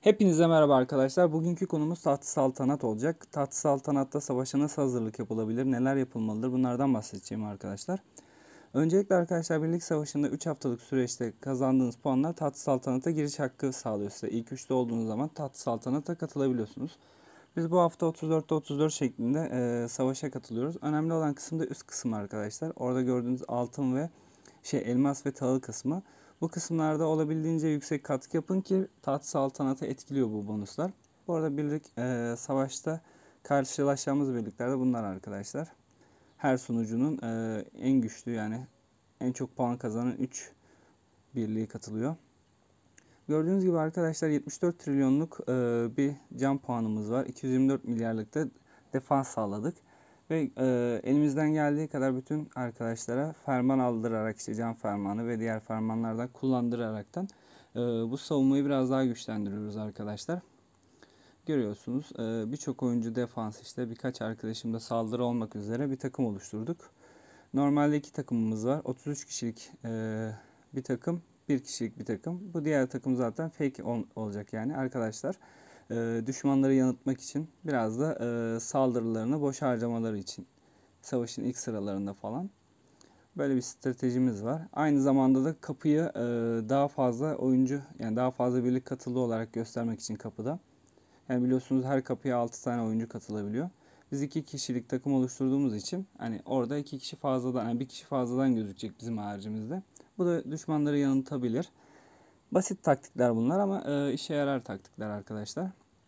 Hepinize merhaba arkadaşlar. Bugünkü konumuz Taht-ı Saltanat olacak. Taht-ı Saltanat'ta savaşa nasıl hazırlık yapılabilir, neler yapılmalıdır bunlardan bahsedeceğim arkadaşlar. Öncelikle arkadaşlar Birlik Savaşı'nda 3 haftalık süreçte kazandığınız puanlar Taht-ı Saltanat'a giriş hakkı sağlıyor size. İlk 3'te olduğunuz zaman Taht-ı Saltanat'a katılabiliyorsunuz. Biz bu hafta 34'te 34 şeklinde savaşa katılıyoruz. Önemli olan kısım da üst kısım arkadaşlar. Orada gördüğünüz altın ve elmas ve tahıl kısmı. Bu kısımlarda olabildiğince yüksek katkı yapın ki taht saltanatı etkiliyor bu bonuslar. Bu arada birlik savaşta karşılaşacağımız birliklerde bunlar arkadaşlar. Her sunucunun en güçlü yani en çok puan kazanan 3 birliği katılıyor. Gördüğünüz gibi arkadaşlar 74 trilyonluk bir can puanımız var. 224 milyarlık da defans sağladık. Ve elimizden geldiği kadar bütün arkadaşlara ferman aldırarak işte can fermanı ve diğer fermanlardan kullandıraraktan bu savunmayı biraz daha güçlendiriyoruz arkadaşlar. Görüyorsunuz birçok oyuncu defans işte birkaç arkadaşım da saldırı olmak üzere bir takım oluşturduk. Normalde 2 takımımız var. 33 kişilik bir takım, 1 kişilik bir takım. Bu diğer takım zaten fake olacak yani arkadaşlar. Düşmanları yanıltmak için biraz da saldırılarını boş harcamaları için savaşın ilk sıralarında falan böyle bir stratejimiz var. Aynı zamanda da kapıyı daha fazla oyuncu yani daha fazla birlik katıldı olarak göstermek için kapıda. Yani biliyorsunuz her kapıya 6 tane oyuncu katılabiliyor. Biz 2 kişilik takım oluşturduğumuz için hani orada 2 kişi fazladan yani 1 kişi fazladan gözükecek bizim haricimizde. Bu da düşmanları yanıltabilir. Basit taktikler bunlar ama işe yarar taktikler arkadaşlar.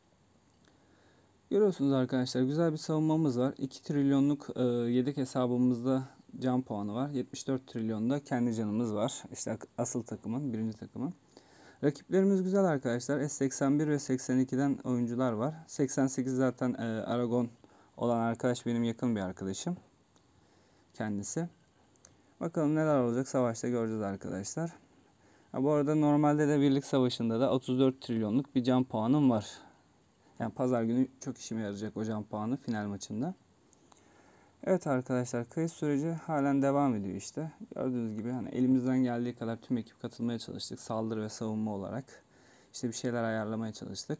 Görüyorsunuz arkadaşlar güzel bir savunmamız var. 2 trilyonluk yedek hesabımızda can puanı var. 74 trilyonda kendi canımız var. İşte asıl takımın, birinci takımın. Rakiplerimiz güzel arkadaşlar. S81 ve 82'den oyuncular var. 88 zaten Aragon olan arkadaş benim yakın bir arkadaşım. Kendisi. Bakalım neler olacak savaşta göreceğiz arkadaşlar. Bu arada normalde de Birlik Savaşı'nda da 34 trilyonluk bir can puanım var. Yani pazar günü çok işime yarayacak o can puanı final maçında. Evet arkadaşlar kayıt süreci halen devam ediyor işte. Gördüğünüz gibi hani elimizden geldiği kadar tüm ekip katılmaya çalıştık. Saldırı ve savunma olarak. İşte bir şeyler ayarlamaya çalıştık.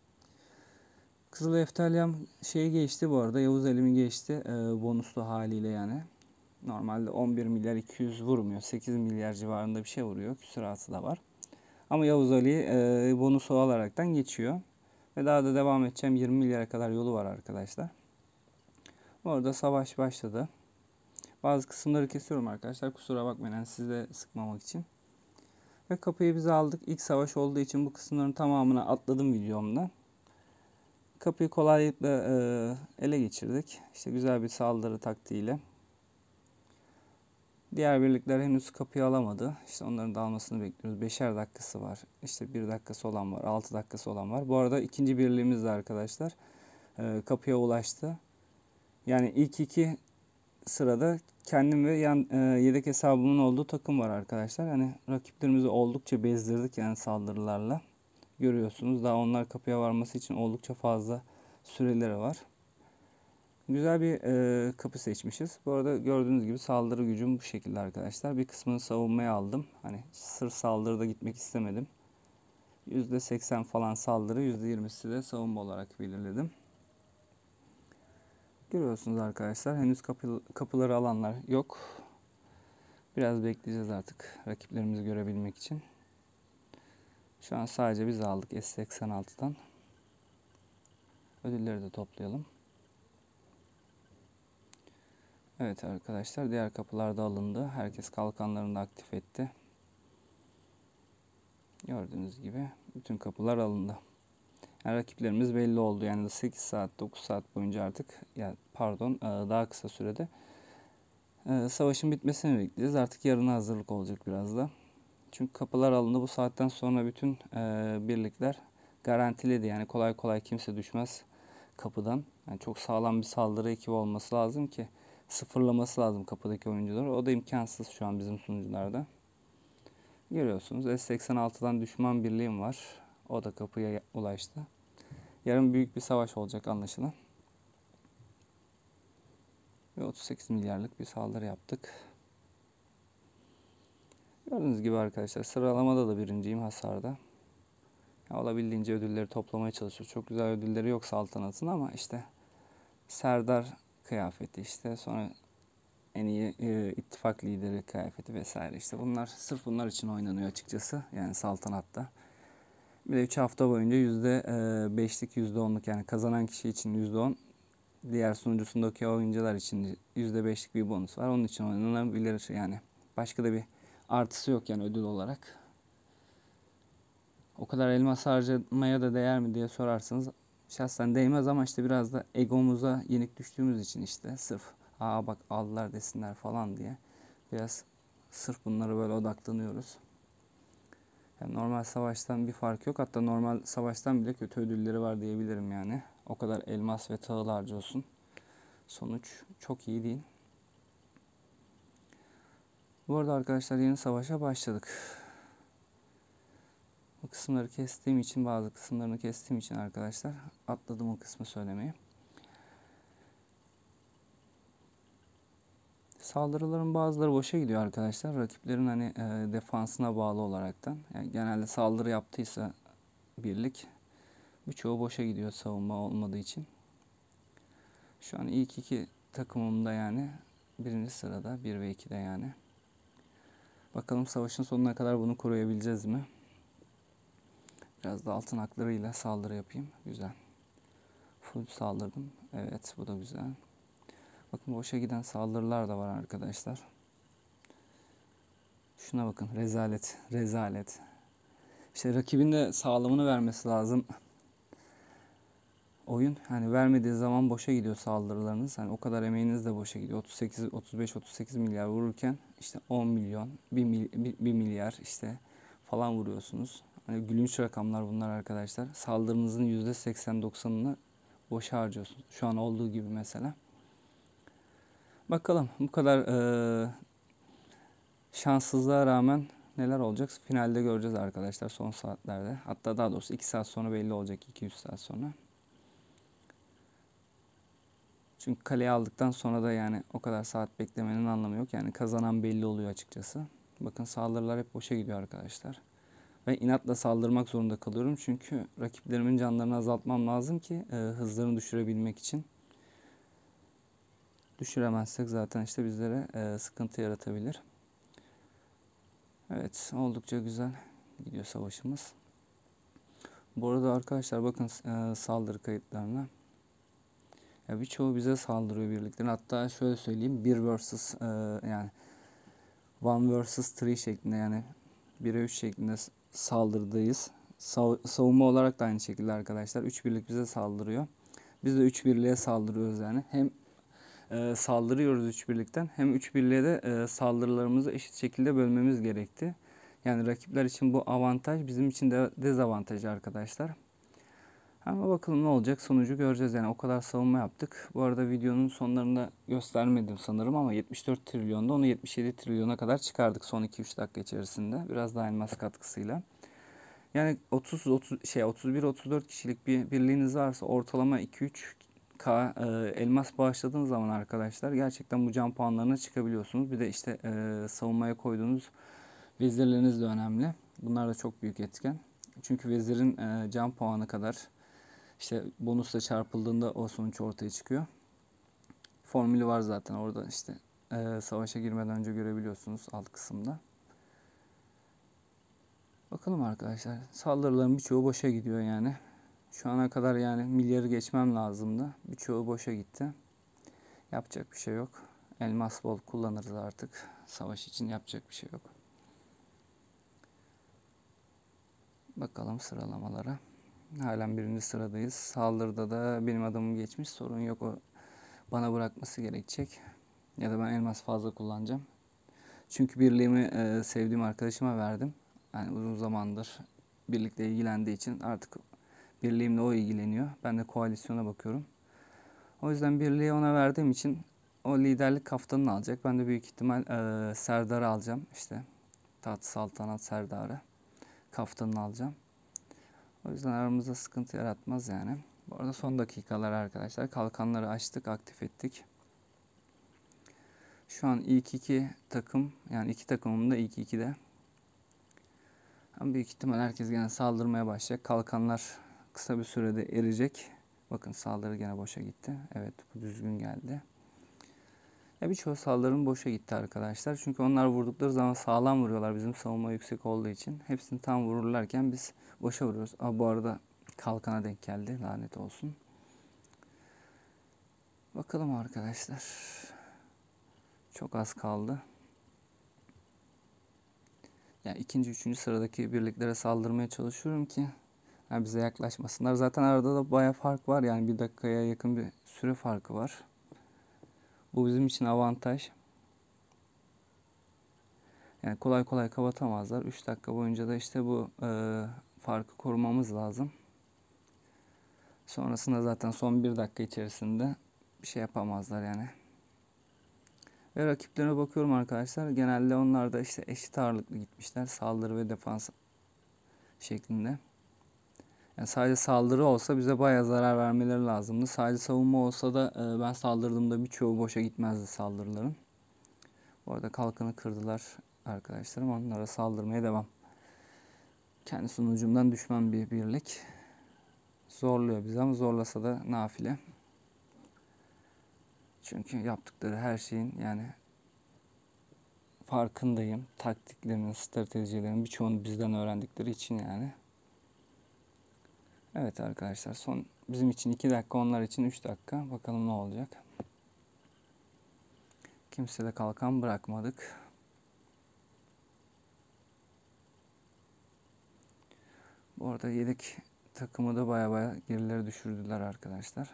Kızıl Eftalyam şeyi geçti bu arada. Yavuz Elimi geçti. Bonuslu haliyle yani. Normalde 11 milyar 200 vurmuyor. 8 milyar civarında bir şey vuruyor. Küsuratı da var. Ama Yavuz Ali bonusu alaraktan geçiyor. Ve daha da devam edeceğim. 20 milyara kadar yolu var arkadaşlar. Bu arada savaş başladı. Bazı kısımları kesiyorum arkadaşlar. Kusura bakmayın yani sizi de sıkmamak için. Ve kapıyı biz aldık. İlk savaş olduğu için bu kısımların tamamını atladım videomda. Kapıyı kolaylıkla ele geçirdik. İşte güzel bir saldırı taktiğiyle. Diğer birlikler henüz kapıyı alamadı. İşte onların da almasını bekliyoruz. 5'er dakikası var. İşte 1 dakikası olan var. 6 dakikası olan var. Bu arada ikinci birliğimiz de arkadaşlar kapıya ulaştı. Yani ilk 2 sırada kendim ve yedek hesabımın olduğu takım var arkadaşlar. Hani rakiplerimizi oldukça bezdirdik yani saldırılarla. Görüyorsunuz daha onlar kapıya varması için oldukça fazla süreleri var. Güzel bir kapı seçmişiz. Bu arada gördüğünüz gibi saldırı gücüm bu şekilde arkadaşlar. Bir kısmını savunmaya aldım. Hani sırf saldırıda gitmek istemedim. %80 falan saldırı, %20'si de savunma olarak belirledim. Görüyorsunuz arkadaşlar henüz kapıları alanlar yok. Biraz bekleyeceğiz artık rakiplerimizi görebilmek için. Şu an sadece biz aldık S86'dan. Ödülleri de toplayalım. Evet arkadaşlar diğer kapılar da alındı. Herkes kalkanlarını da aktif etti. Gördüğünüz gibi bütün kapılar alındı. Yani rakiplerimiz belli oldu. Yani 8 saat 9 saat boyunca artık daha kısa sürede savaşın bitmesini bekleyeceğiz. Artık yarına hazırlık olacak biraz da. Çünkü kapılar alındı. Bu saatten sonra bütün birlikler garantiledi. Yani kolay kolay kimse düşmez kapıdan. Yani çok sağlam bir saldırı ekibi olması lazım ki sıfırlaması lazım kapıdaki oyuncuları. O da imkansız şu an bizim sunucularda. Görüyorsunuz S86'dan düşman birliğim var. O da kapıya ulaştı. Yarın büyük bir savaş olacak anlaşılan. Ve 38 milyarlık bir saldırı yaptık. Gördüğünüz gibi arkadaşlar sıralamada da birinciyim hasarda. olabildiğince ödülleri toplamaya çalışıyor. Çok güzel ödülleri yok saltanatın ama işte Serdar kıyafeti, işte sonra en iyi ittifak lideri kıyafeti vesaire, işte bunlar sırf bunlar için oynanıyor açıkçası yani saltanatta. Bir de 3 hafta boyunca %5'lik %10'luk yani kazanan kişi için %10, diğer sunucusundaki oyuncular için %5'lik bir bonus var. Onun için oynanabilir yani. Başka da bir artısı yok yani ödül olarak. O kadar elmas harcamaya da değer mi diye sorarsanız şahsen değmez ama işte biraz da egomuza yenik düştüğümüz için işte sırf bak aldılar desinler falan diye biraz sırf bunlara böyle odaklanıyoruz. Yani normal savaştan bir fark yok. Hatta normal savaştan bile kötü ödülleri var diyebilirim yani. O kadar elmas ve tahıl harcıyorsun. Sonuç çok iyi değil. Bu arada arkadaşlar yeni savaşa başladık. Bu kısımları kestiğim için, bazı kısımlarını kestiğim için arkadaşlar atladım o kısmı söylemeyi. Saldırıların bazıları boşa gidiyor arkadaşlar. Rakiplerin hani defansına bağlı olaraktan. Yani genelde saldırı yaptıysa birlik, birçoğu boşa gidiyor savunma olmadığı için. Şu an ilk iki takımımda yani birinci sırada 1 ve 2'de yani. Bakalım savaşın sonuna kadar bunu koruyabileceğiz mi? Biraz da altın haklarıyla saldırı yapayım. Güzel. Full saldırdım. Evet, bu da güzel. Bakın boşa giden saldırılar da var arkadaşlar. Şuna bakın, rezalet, rezalet. İşte rakibin de sağlamını vermesi lazım. Oyun hani vermediği zaman boşa gidiyor saldırılarınız. Hani o kadar emeğiniz de boşa gidiyor. 35-38 milyar vururken işte 10 milyon, 1 milyar işte falan vuruyorsunuz. Hani gülünç rakamlar bunlar arkadaşlar. Saldırınızın %80-90'ını boşa harcıyorsunuz. Şu an olduğu gibi mesela. Bakalım bu kadar şanssızlığa rağmen neler olacak? Finalde göreceğiz arkadaşlar, son saatlerde. Hatta daha doğrusu 2 saat sonra belli olacak, 2-3 saat sonra. Çünkü kaleyi aldıktan sonra da yani o kadar saat beklemenin anlamı yok. Yani kazanan belli oluyor açıkçası. Bakın saldırılar hep boşa gidiyor arkadaşlar. Ben inatla saldırmak zorunda kalıyorum. Çünkü rakiplerimin canlarını azaltmam lazım ki hızlarını düşürebilmek için. Düşüremezsek zaten işte bizlere sıkıntı yaratabilir. Evet, oldukça güzel gidiyor savaşımız. Bu arada arkadaşlar bakın saldırı kayıtlarına. Ya birçoğu bize saldırıyor birliklerin. Hatta şöyle söyleyeyim, 1 vs yani 1 vs 3 şeklinde, yani 1'e 3 şeklinde saldırdayız. Savunma olarak da aynı şekilde arkadaşlar. 3 birlik bize saldırıyor. Biz de 3 birliğe saldırıyoruz yani. Hem saldırıyoruz 3 birlikten, hem 3 birliğe de saldırılarımızı eşit şekilde bölmemiz gerekti. Yani rakipler için bu avantaj, bizim için de dezavantaj arkadaşlar. Ama bakalım ne olacak, sonucu göreceğiz yani. O kadar savunma yaptık. Bu arada videonun sonlarında göstermedim sanırım ama 74 trilyonda onu 77 trilyona kadar çıkardık son 2-3 dakika içerisinde. Biraz daha elmas katkısıyla. Yani 31-34 kişilik bir birliğiniz varsa ortalama 2-3K elmas bağışladığınız zaman arkadaşlar gerçekten bu can puanlarına çıkabiliyorsunuz. Bir de işte savunmaya koyduğunuz vezirleriniz de önemli. Bunlar da çok büyük etken. Çünkü vezirin can puanı kadar işte bonusla çarpıldığında o sonuç ortaya çıkıyor. Formülü var zaten orada, işte savaşa girmeden önce görebiliyorsunuz alt kısımda. Bakalım arkadaşlar, saldırıların birçoğu boşa gidiyor yani. Şu ana kadar yani milyarı geçmem lazımdı. Birçoğu boşa gitti. Yapacak bir şey yok. Elmas bol kullanırız artık. Savaş için yapacak bir şey yok. Bakalım sıralamalara. Halen birinci sıradayız. Saldırıda da benim adamım geçmiş. Sorun yok, o bana bırakması gerekecek. Ya da ben elmas fazla kullanacağım. Çünkü birliğimi sevdiğim arkadaşıma verdim. Yani uzun zamandır birlikte ilgilendiği için artık birliğimle o ilgileniyor. Ben de koalisyona bakıyorum. O yüzden birliği ona verdiğim için o liderlik kaftanını alacak. Ben de büyük ihtimal Serdar'ı alacağım. İşte Taht Saltanat Serdar'ı kaftanını alacağım. O yüzden aramızda sıkıntı yaratmaz yani. Bu arada son dakikalar arkadaşlar. Kalkanları açtık, aktif ettik. Şu an ilk iki takım, yani iki takımım da ilk ikide. Büyük ihtimal herkes gene saldırmaya başlayacak. Kalkanlar kısa bir sürede erecek. Bakın saldırı gene boşa gitti. Evet, bu düzgün geldi. Birçoğu saldırının boşa gitti arkadaşlar. Çünkü onlar vurdukları zaman sağlam vuruyorlar. Bizim savunma yüksek olduğu için. Hepsini tam vururlarken biz boşa vuruyoruz. Bu arada kalkana denk geldi. Lanet olsun. Bakalım arkadaşlar. Çok az kaldı. Yani ikinci, üçüncü sıradaki birliklere saldırmaya çalışıyorum ki bize yaklaşmasınlar. Zaten arada da bayağı fark var. Yani 1 dakikaya yakın bir süre farkı var. Bu bizim için avantaj. Yani kolay kolay kapatamazlar. 3 dakika boyunca da işte bu farkı korumamız lazım. Sonrasında zaten son 1 dakika içerisinde bir şey yapamazlar yani. Ve rakiplerine bakıyorum arkadaşlar. Genelde onlar da işte eşit ağırlıklı gitmişler. Saldırı ve defans şeklinde. Yani sadece saldırı olsa bize bayağı zarar vermeleri lazımdı. Sadece savunma olsa da ben saldırdığımda birçoğu boşa gitmezdi saldırıların. Bu arada kalkanı kırdılar arkadaşlarım. Onlara saldırmaya devam. Kendi sunucumdan düşman bir birlik. Zorluyor bizi ama zorlasa da nafile. Çünkü yaptıkları her şeyin yani farkındayım. Taktiklerinin, stratejilerin birçoğunu bizden öğrendikleri için yani. Evet arkadaşlar, son bizim için 2 dakika, onlar için 3 dakika. Bakalım ne olacak. Kimse de kalkan bırakmadık. Bu arada yedek takımı da baya gerilere düşürdüler arkadaşlar.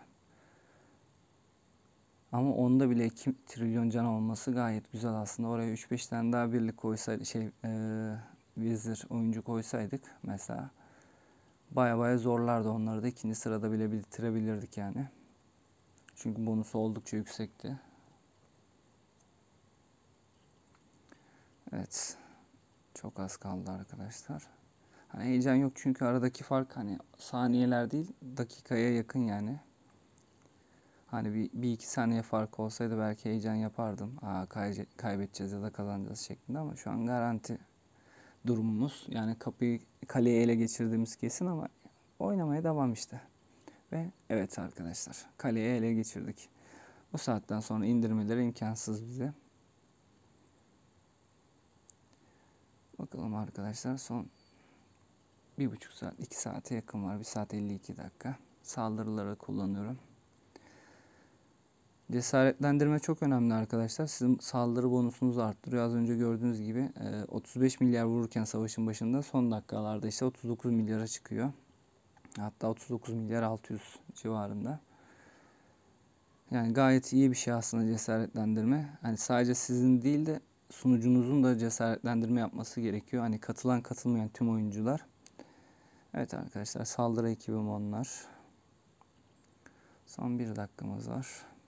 Ama onda bile 2 trilyon can olması gayet güzel aslında. Oraya 3-5 tane daha birlik koysaydık, vezir oyuncu koysaydık mesela, baya zorlardı onları da. İkinci sırada bile bitirebilirdik yani. Çünkü bonusu oldukça yüksekti. Evet. Çok az kaldı arkadaşlar. Hani heyecan yok çünkü aradaki fark hani saniyeler değil, dakikaya yakın yani. Hani bir iki saniye fark olsaydı belki heyecan yapardım. Kaybedeceğiz ya da kazanacağız şeklinde, ama şu an garanti durumumuz. Yani kaleyi ele geçirdiğimiz kesin ama oynamaya devam işte. Ve evet arkadaşlar, kaleyi ele geçirdik. Bu saatten sonra indirmeleri imkansız bize. Bakalım arkadaşlar, son 1,5 saat, 2 saate yakın var. 1 saat 52 dakika. Saldırıları kullanıyorum. Cesaretlendirme çok önemli arkadaşlar. Sizin saldırı bonusunuzu arttırıyor. Az önce gördüğünüz gibi 35 milyar vururken savaşın başında son dakikalarda işte 39 milyara çıkıyor. Hatta 39 milyar 600 civarında. Yani gayet iyi bir şey aslında cesaretlendirme. Hani sadece sizin değil de sunucunuzun da cesaretlendirme yapması gerekiyor. Hani katılan katılmayan tüm oyuncular. Evet arkadaşlar, saldırı ekibim onlar. Son 1 dakikamız var.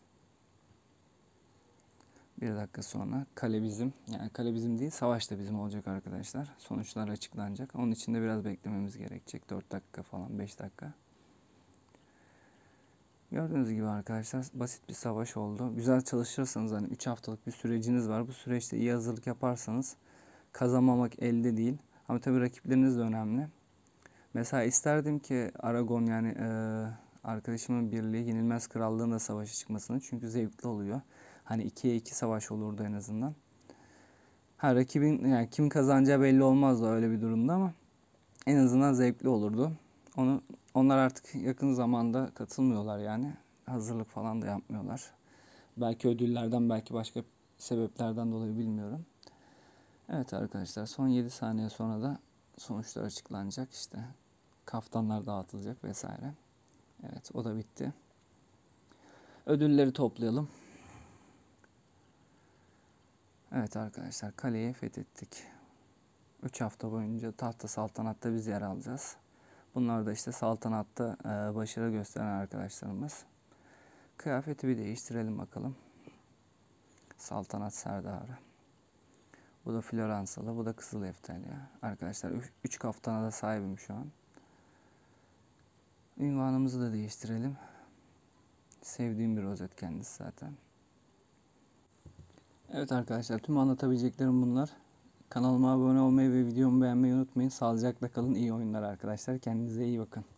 1 dakika sonra kale bizim. Yani kale bizim değil, savaş da bizim olacak arkadaşlar. Sonuçlar açıklanacak. Onun için de biraz beklememiz gerekecek. 4 dakika falan, 5 dakika. Gördüğünüz gibi arkadaşlar basit bir savaş oldu. Güzel çalışırsanız, hani 3 haftalık bir süreciniz var. Bu süreçte iyi hazırlık yaparsanız kazanmamak elde değil. Ama tabii rakipleriniz de önemli. Mesela isterdim ki Aragon, yani arkadaşımın birliği Yenilmez Krallığı'nda savaşa çıkmasını. Çünkü zevkli oluyor. Hani 2'ye 2 savaş olurdu en azından. Rakibin yani kim kazanacağı belli olmazdı öyle bir durumda, ama en azından zevkli olurdu. Onlar artık yakın zamanda katılmıyorlar yani. Hazırlık falan da yapmıyorlar. Belki ödüllerden, belki başka sebeplerden dolayı, bilmiyorum. Evet arkadaşlar, son 7 saniye sonra da sonuçlar açıklanacak işte. Kaftanlar dağıtılacak vesaire. Evet, o da bitti. Ödülleri toplayalım. Evet arkadaşlar, kaleyi fethettik. 3 hafta boyunca tahta saltanatta biz yer alacağız. Bunlar da işte saltanatta başarı gösteren arkadaşlarımız. Kıyafeti bir değiştirelim bakalım. Saltanat Serdarı. Bu da Floransalı, bu da Kızıl Eftelya. Arkadaşlar 3 kaftana da sahibim şu an. Ünvanımızı da değiştirelim. Sevdiğim bir rozet kendisi zaten. Evet arkadaşlar, tüm anlatabileceklerim bunlar. Kanalıma abone olmayı ve videomu beğenmeyi unutmayın. Sağlıcakla kalın. İyi oyunlar arkadaşlar. Kendinize iyi bakın.